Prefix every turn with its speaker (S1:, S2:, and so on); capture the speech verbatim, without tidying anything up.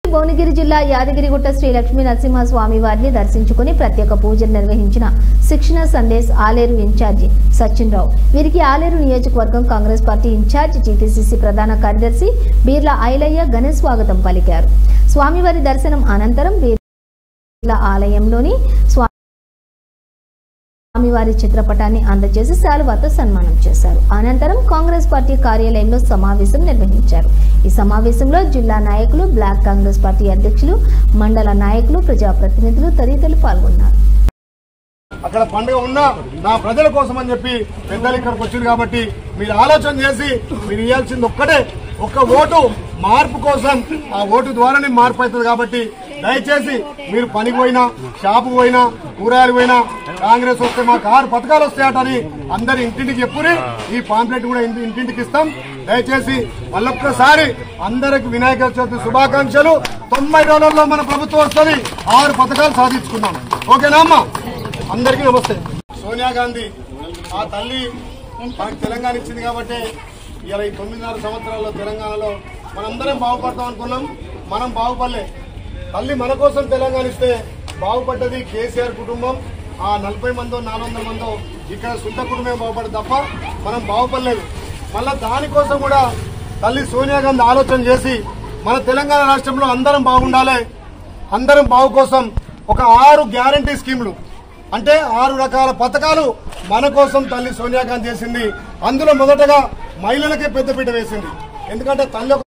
S1: భువనగిరి జిల్లా యాదగిరిగుట్ట శ్రీ లక్ష్మీ నరసింహ స్వామి వారిని దర్శించుకుని ప్రత్యేక పూజలు నిర్వహించిన శిక్షణ సందేశ్ ఆలేరు ఇన్ఛార్జి సచిన్ రావు. వీరికి ఆలేరు నియోజకవర్గం కాంగ్రెస్ పార్టీ ఇన్ఛార్జ్ టీపీసీసీ ప్రధాన కార్యదర్శి బీర్ల ఐలయ్య ఘన స్వాగతం పలికారు. స్వామివారి దర్శనం అనంతరం బీర్ల ఆలయంలోని స్వామివారి చిత్రపటాన్ని అందజేసి శాలువాతో సన్మానం చేశారు. అనంతరం కాంగ్రెస్ పార్టీ కార్యాలయంలో సమావేశం నిర్వహించారు. ఈ సమావేశంలో జిల్లా నాయకులు, బ్లాక్ కాంగ్రెస్ పార్టీ అధ్యక్షులు, మండల నాయకులు, ప్రజాప్రతినిధులు తదితరులు పాల్గొన్నారు.
S2: అక్కడ పండుగ ఉన్నా నా ప్రజల కోసం అని చెప్పి పెద్దలు ఇక్కడికి వచ్చింది కాబట్టి మీరు ఆలోచన చేసి మీరు ఇవ్వాల్సింది ఒక్కటే, ఒక్క ఓటు మార్పు కోసం. ఆ ఓటు ద్వారానే మార్పు అవుతుంది కాబట్టి దయచేసి మీరు పనికి పోయినా, షాపు పోయినా, కూరగాయలు పోయినా కాంగ్రెస్ వస్తే మాకు ఆరు పథకాలు వస్తాయటని అందరు ఇంటింటికి చెప్పుని ఈ పాంప్లెట్ కూడా ఇంటింటికి ఇస్తాం. దయచేసి మళ్ళొక్కసారి అందరికి వినాయక చవితి శుభాకాంక్షలు. తొంభై రోజుల్లో మన ప్రభుత్వం వస్తుంది, ఆరు పథకాలు సాధించుకున్నాం. ఓకేనా అమ్మా? అందరికీ నమస్తే. సోనియా గాంధీ ఆ తల్లి మనకు తెలంగాణ ఇచ్చింది కాబట్టి ఇలా ఈ తొమ్మిదిన్నర సంవత్సరాల్లో తెలంగాణలో మనందరం బాగుపడతాం అనుకున్నాం. మనం బాగుపడలే. తల్లి మన కోసం తెలంగాణ ఇస్తే బాగుపడ్డది కేసీఆర్ కుటుంబం. ఆ నలభై మందో నాలుగు వందల మందో ఇక్కడ సొంత కుటుంబం బాగుపడదు తప్ప మనం బాగుపడలేదు. మళ్ళా దానికోసం కూడా తల్లి సోనియా గాంధీ ఆలోచన చేసి మన తెలంగాణ రాష్ట్రంలో అందరం బాగుండాలి, అందరం బాగు కోసం ఒక ఆరు గ్యారంటీ స్కీములు అంటే ఆరు రకాల పథకాలు మన కోసం తల్లి సోనియా గాంధీ చేసింది. అందులో మొదటగా మహిళలకే పెద్దపీట వేసింది. ఎందుకంటే తల్లి